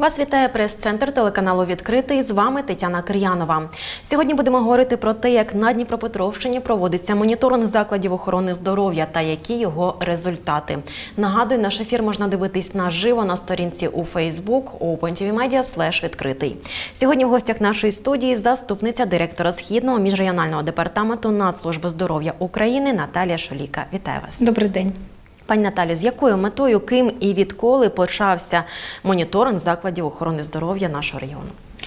Вас вітає прес-центр телеканалу «Відкритий». З вами Тетяна Кир'янова. Сьогодні будемо говорити про те, як на Дніпропетровщині проводиться моніторинг закладів охорони здоров'я та які його результати. Нагадую, наш ефір можна дивитись наживо на сторінці у Facebook opentvmedia/відкритий. Сьогодні в гостях нашої студії заступниця директора Східного міжрегіонального департаменту Нацслужби здоров'я України Наталія Шуліка. Вітаю вас. Добрий день. Пані Наталю, з якою метою, ким і відколи почався моніторинг закладів охорони здоров'я нашого регіону?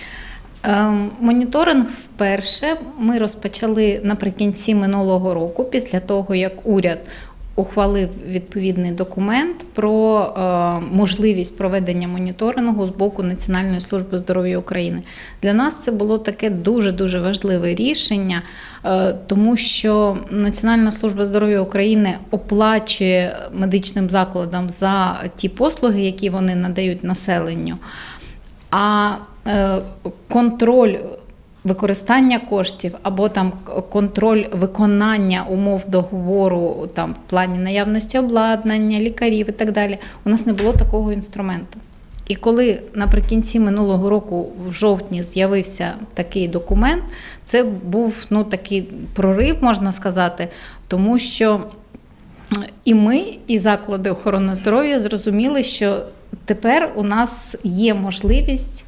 Моніторинг вперше ми розпочали наприкінці минулого року, після того, як уряд ухвалив відповідний документ про можливість проведення моніторингу з боку Національної служби здоров'я України. Для нас це було таке дуже-дуже важливе рішення, тому що Національна служба здоров'я України оплачує медичним закладам за ті послуги, які вони надають населенню, а контроль використання коштів або там контроль виконання умов договору там в плані наявності обладнання, лікарів і так далі, у нас не було такого інструменту. І коли наприкінці минулого року в жовтні з'явився такий документ, це був такий прорив, можна сказати, тому що і ми, і заклади охорони здоров'я зрозуміли, що тепер у нас є можливість,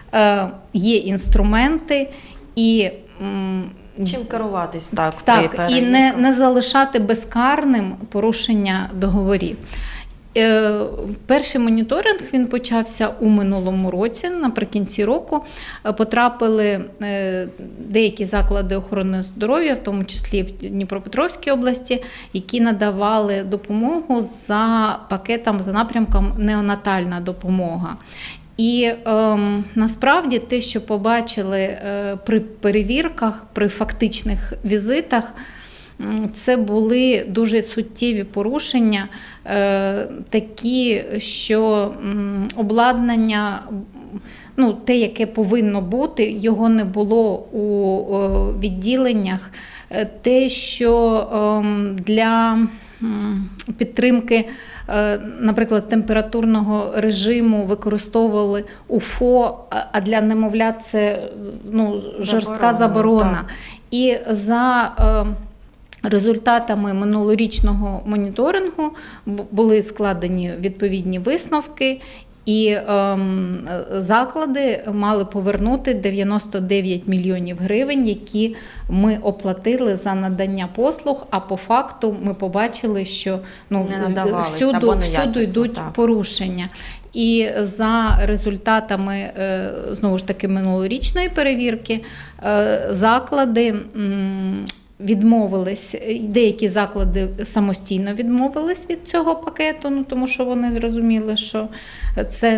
є інструменти і чим керуватись так і не залишати безкарним порушення договорів. Перший моніторинг він почався у минулому році, наприкінці року. Потрапили деякі заклади охорони здоров'я, в тому числі в Дніпропетровській області, які надавали допомогу за пакетом, за напрямком неонатальна допомога. І насправді те, що побачили при перевірках, при фактичних візитах, це були дуже суттєві порушення, такі, що обладнання, те, яке повинно бути, його не було у відділеннях, те, що для підтримки, наприклад, температурного режиму використовували УФО, а для немовлят це жорстка заборона. І за результатами минулорічного моніторингу були складені відповідні висновки, і заклади мали повернути 99 мільйонів гривень, які ми оплатили за надання послуг, а по факту ми побачили, що всюди йдуть порушення. І за результатами, знову ж таки, минулорічної перевірки, заклади відмовились, деякі заклади самостійно відмовились від цього пакету, тому що вони зрозуміли, що це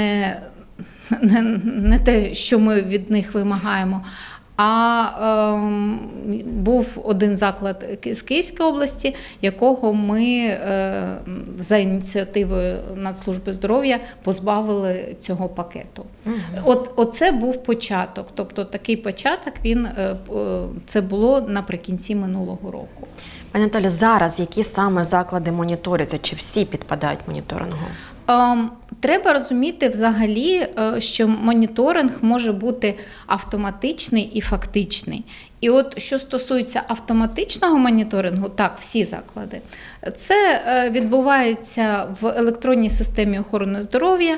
не те, що ми від них вимагаємо. А був один заклад з Київської області, якого ми за ініціативою Нацслужби здоров'я позбавили цього пакету. Оце був початок. Тобто такий початок, це було наприкінці минулого року. Пані Наталі, зараз які саме заклади моніторяться? Чи всі підпадають моніторингу? Треба розуміти взагалі, що моніторинг може бути автоматичний і фактичний. І от що стосується автоматичного моніторингу, так, всі заклади, це відбувається в електронній системі охорони здоров'я.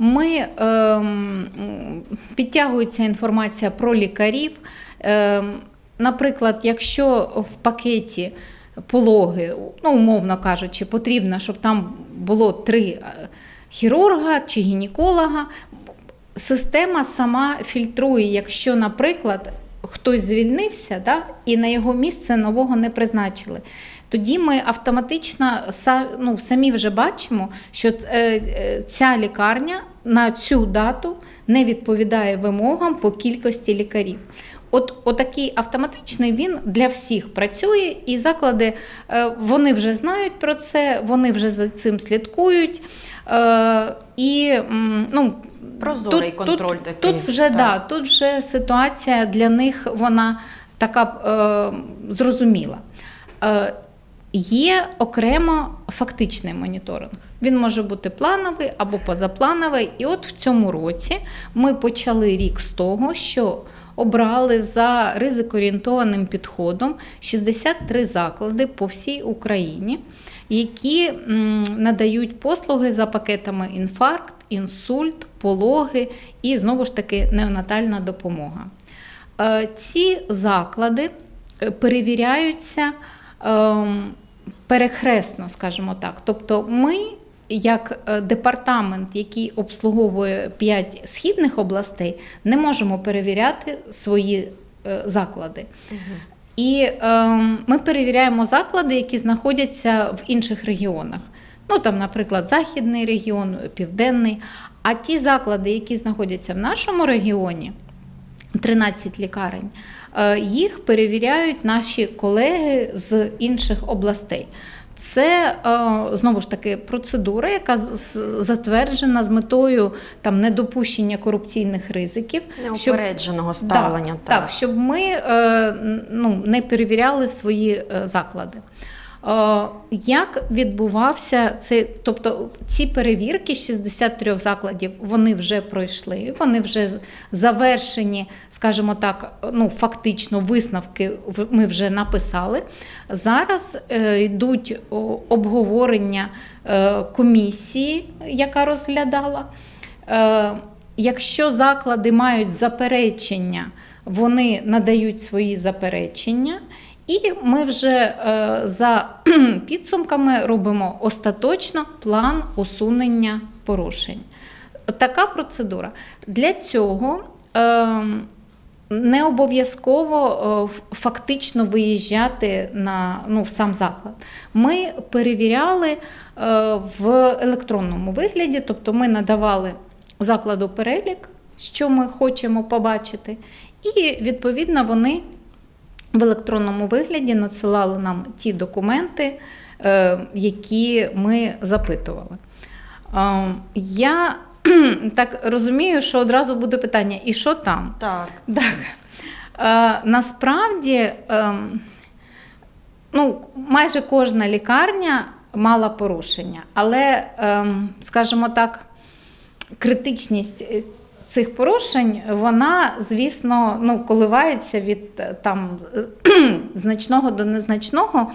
Підтягується інформація про лікарів. Наприклад, якщо в пакеті пологи, умовно кажучи, потрібно, щоб там було 3 хірурга чи гінеколога, система сама фільтрує, якщо, наприклад, хтось звільнився, і на його місце нового не призначили. Тоді ми автоматично самі вже бачимо, що ця лікарня на цю дату не відповідає вимогам по кількості лікарів. Отакий автоматичний він для всіх працює, і заклади, вони вже знають про це, вони вже за цим слідкують. Прозорий контроль такий. Тут вже ситуація для них, вона така зрозуміла. Є окремо фактичний моніторинг. Він може бути плановий або позаплановий. І от в цьому році ми почали рік з того, що обрали за ризикоорієнтованим підходом 63 заклади по всій Україні, які надають послуги за пакетами інфаркт, інсульт, пологи і, знову ж таки, неонатальна допомога. Ці заклади перевіряються перехресно, скажімо так. Тобто ми, як департамент, який обслуговує 5 східних областей, не можемо перевіряти свої заклади. І ми перевіряємо заклади, які знаходяться в інших регіонах. Ну, там, наприклад, Західний регіон, Південний. А ті заклади, які знаходяться в нашому регіоні, 13 лікарень, їх перевіряють наші колеги з інших областей. Це, знову ж таки, процедура, яка затверджена з метою там, недопущення корупційних ризиків. Неупередженого ставлення. Так, щоб ми не перевіряли свої заклади. Як відбувався це? Тобто ці перевірки 63 закладів, вони вже пройшли, вони вже завершені, скажімо так, фактично висновки ми вже написали. Зараз йдуть обговорення комісії, яка розглядала. Якщо заклади мають заперечення, вони надають свої заперечення. І ми вже за підсумками робимо остаточно план усунення порушень. Така процедура. Для цього не обов'язково фактично виїжджати в сам заклад. Ми перевіряли в електронному вигляді, тобто ми надавали закладу перелік, що ми хочемо побачити, і відповідно вони в електронному вигляді надсилали нам ті документи, які ми запитували. Я так розумію, що одразу буде питання, і що там? Так. Насправді, майже кожна лікарня мала порушення, але, скажімо так, критичність цих порушень, вона, звісно, коливається від значного до незначного,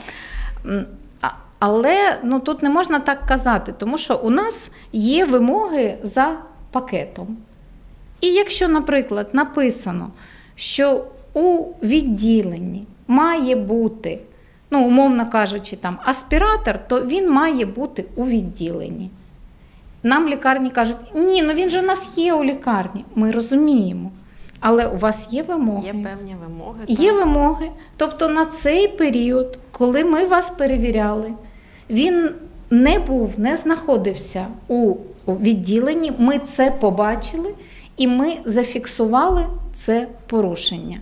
але тут не можна так казати, тому що у нас є вимоги за пакетом. І якщо, наприклад, написано, що у відділенні має бути, умовно кажучи, аспіратор, то він має бути у відділенні. Нам лікарні кажуть, ні, він же у нас є у лікарні. Ми розуміємо. Але у вас є вимоги. Є певні вимоги. Є вимоги. Тобто на цей період, коли ми вас перевіряли, він не знаходився у відділенні, ми це побачили і ми зафіксували це порушення.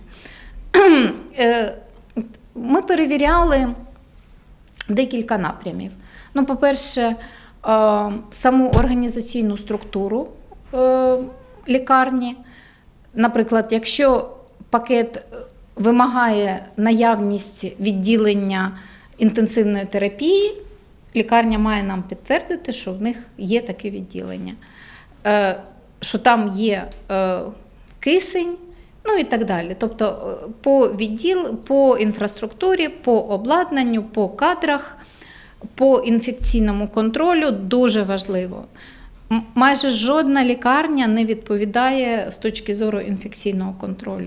Ми перевіряли декілька напрямів. По-перше, саму організаційну структуру лікарні. Наприклад, якщо пакет вимагає наявність відділення інтенсивної терапії, лікарня має нам підтвердити, що в них є таке відділення, що там є кисень, і так далі. Тобто по інфраструктурі, по обладнанню, по кадрах, по інфекційному контролю дуже важливо. Майже жодна лікарня не відповідає з точки зору інфекційного контролю.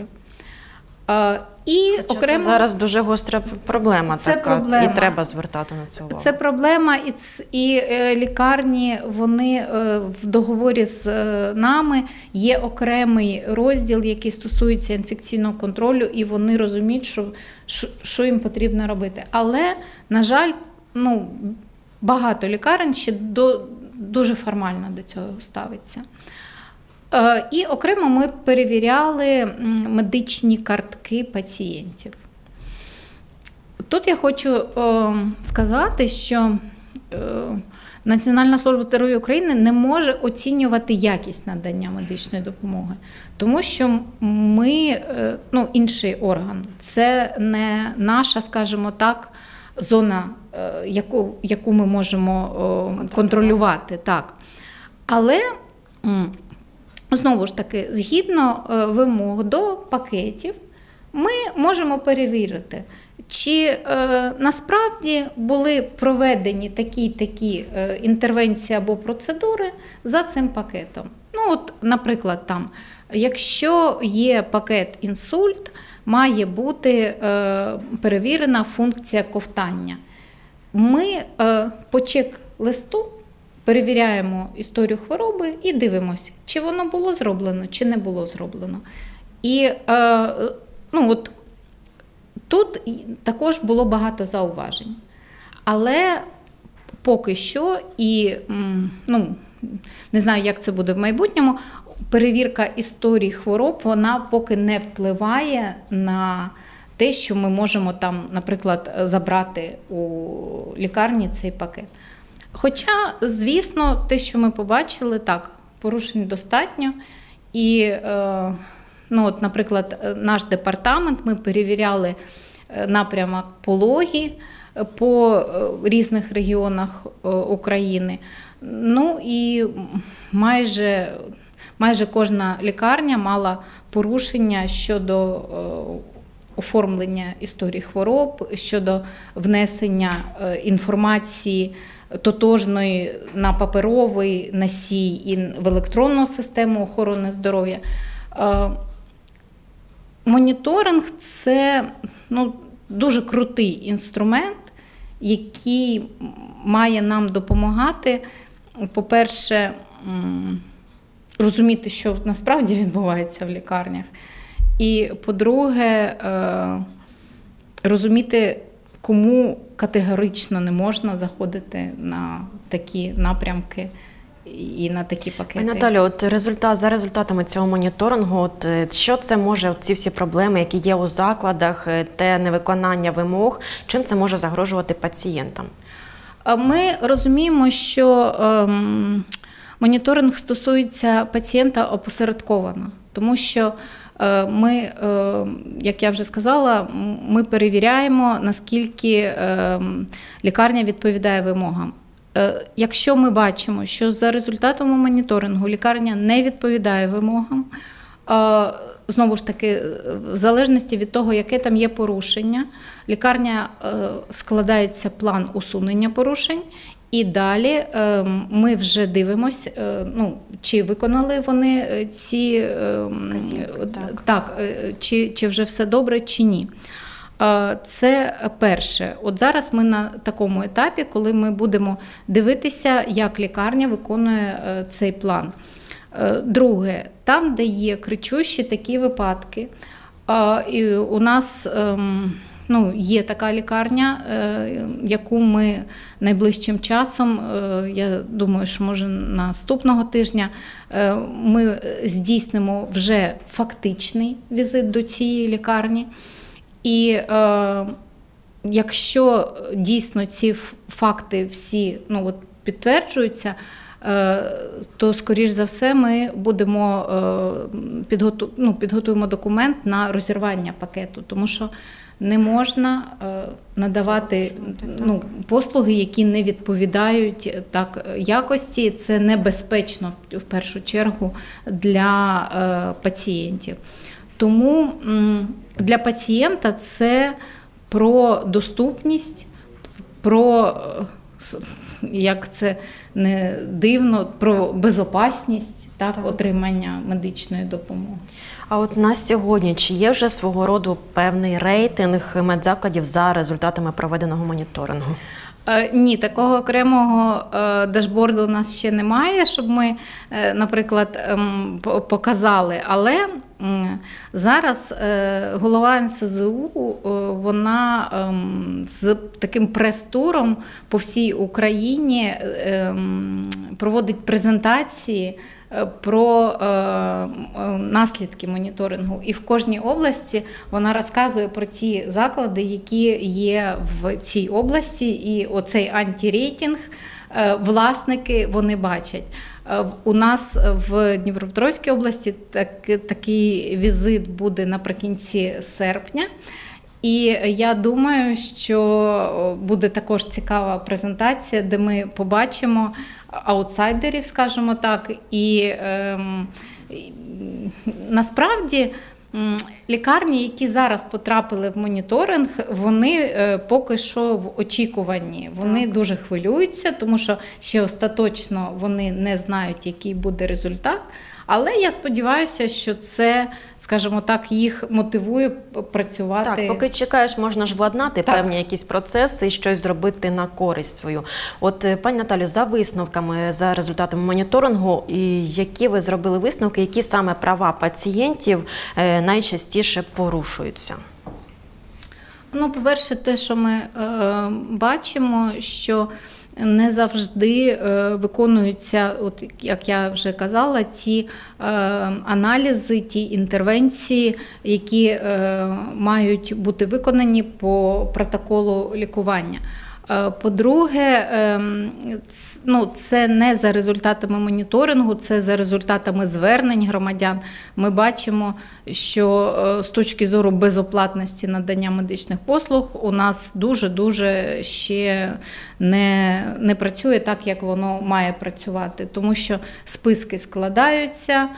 Це зараз дуже гостра проблема така, і треба звертати на це увагу. Це проблема, і лікарні, вони в договорі з нами, є окремий розділ, який стосується інфекційного контролю, і вони розуміють, що їм потрібно робити. Але, на жаль, багато лікарень ще дуже формально до цього ставиться. І окремо ми перевіряли медичні картки пацієнтів. Тут я хочу сказати, що Національна служба здоров'я України не може оцінювати якість надання медичної допомоги, тому що ми, інший орган, це не наша, скажімо так, зона, яку ми можемо контролювати. Так. Але, знову ж таки, згідно вимог до пакетів, ми можемо перевірити, чи насправді були проведені такі інтервенції або процедури за цим пакетом. Ну, от, наприклад, якщо є пакет інсульт, має бути перевірена функція ковтання. Ми по чек-листу перевіряємо історію хвороби і дивимося, чи воно було зроблено, чи не було зроблено. І тут також було багато зауважень. Але поки що, не знаю, як це буде в майбутньому, перевірка історії хвороб, вона поки не впливає на те, що ми можемо наприклад, забрати у лікарні цей пакет. Хоча, звісно, те, що ми побачили, так, порушень достатньо. І, наприклад, наш департамент, ми перевіряли напрямок Пологи по різних регіонах України. Ну і майже кожна лікарня мала порушення щодо оформлення історії хвороб, щодо внесення інформації тотожної на паперовий носій і в електронну систему охорони здоров'я. Моніторинг – це дуже крутий інструмент, який має нам допомагати, по-перше, розуміти, що насправді відбувається в лікарнях, і, по-друге, розуміти, кому категорично не можна заходити на такі напрямки і на такі пакети. Наталю, за результатами цього моніторингу, що це може, ці всі проблеми, які є у закладах, те невиконання вимог, чим це може загрожувати пацієнтам? Ми розуміємо, що моніторинг стосується пацієнта опосередковано, тому що ми, як я вже сказала, ми перевіряємо, наскільки лікарня відповідає вимогам. Якщо ми бачимо, що за результатами моніторингу лікарня не відповідає вимогам, знову ж таки, в залежності від того, яке там є порушення, лікарня складається план усунення порушень, і далі ми вже дивимося, чи виконали вони ці, чи вже все добре, чи ні. Це перше. От зараз ми на такому етапі, коли ми будемо дивитися, як лікарня виконує цей план. Друге, там, де є кричущі такі випадки, і у нас є така лікарня, яку ми найближчим часом, я думаю, що може наступного тижня, ми здійснимо вже фактичний візит до цієї лікарні. І якщо дійсно ці факти всі підтверджуються, то, скоріш за все, ми підготуємо документ на розірвання пакету, тому що не можна надавати послуги, які не відповідають якості. Це небезпечно, в першу чергу, для пацієнтів. Тому для пацієнта це про доступність, про, як це не дивно, про безопасність отримання медичної допомоги. А от на сьогодні, чи є вже свого роду певний рейтинг медзакладів за результатами проведеного моніторингу? Ні, такого окремого дашборду у нас ще немає, щоб ми, наприклад, показали. Але зараз голова НСЗУ, вона з таким прес-туром по всій Україні проводить презентації про наслідки моніторингу. І в кожній області вона розказує про ті заклади, які є в цій області, і оцей антирейтинг власники вони бачать. У нас в Дніпропетровській області такий візит буде наприкінці серпня. І я думаю, що буде також цікава презентація, де ми побачимо аутсайдерів, скажімо так, і насправді лікарні, які зараз потрапили в моніторинг, вони поки що в очікуванні. Вони дуже хвилюються, тому що ще остаточно вони не знають, який буде результат. Але я сподіваюся, що це, скажімо так, їх мотивує працювати. Так, поки чекаєш, можна ж владнати певні якісь процеси і щось зробити на користь свою. От, пані Наталю, за висновками, за результатами моніторингу, і які ви зробили висновки, які саме права пацієнтів найчастіше порушуються? Ну, по-перше, те, що ми бачимо, що не завжди виконуються, от як я вже казала, ті аналізи, ті інтервенції, які мають бути виконані по протоколу лікування. По-друге, це не за результатами моніторингу, це за результатами звернень громадян. Ми бачимо, що з точки зору безоплатності надання медичних послуг у нас дуже-дуже ще не працює так, як воно має працювати. Тому що списки складаються,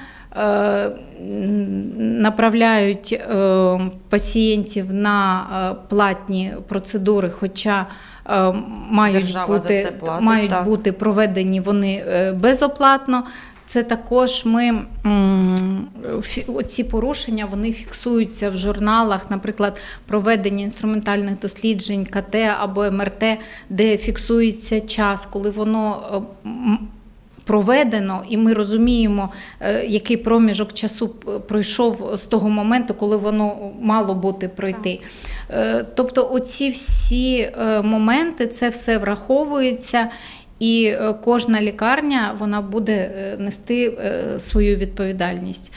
направляють пацієнтів на платні процедури, хоча мають бути проведені вони безоплатно. Це також ці порушення, вони фіксуються в журналах, наприклад, проведення інструментальних досліджень КТ або МРТ, де фіксується час, коли воно проведено, і ми розуміємо, який проміжок часу пройшов з того моменту, коли воно мало бути пройти. Тобто оці всі моменти, це все враховується, і кожна лікарня, вона буде нести свою відповідальність.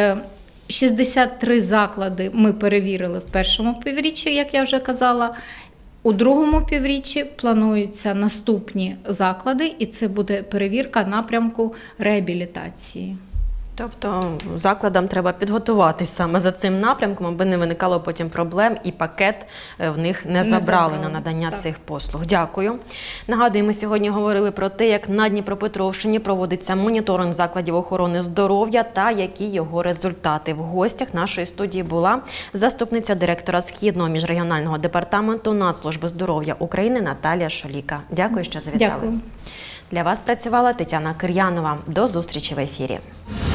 63 заклади ми перевірили в першому півріччі, як я вже казала. У другому півріччі плануються наступні заклади, і це буде перевірка напрямку реабілітації. Тобто закладам треба підготуватись саме за цим напрямком, аби не виникало потім проблем і пакет в них не забрали на надання цих послуг. Дякую. Нагадую, ми сьогодні говорили про те, як на Дніпропетровщині проводиться моніторинг закладів охорони здоров'я та які його результати. В гостях нашої студії була заступниця директора Східного міжрегіонального департаменту Нацслужби здоров'я України Наталія Шоліка. Дякую, що завітали. Дякую. Для вас працювала Тетяна Кир'янова. До зустрічі в ефірі.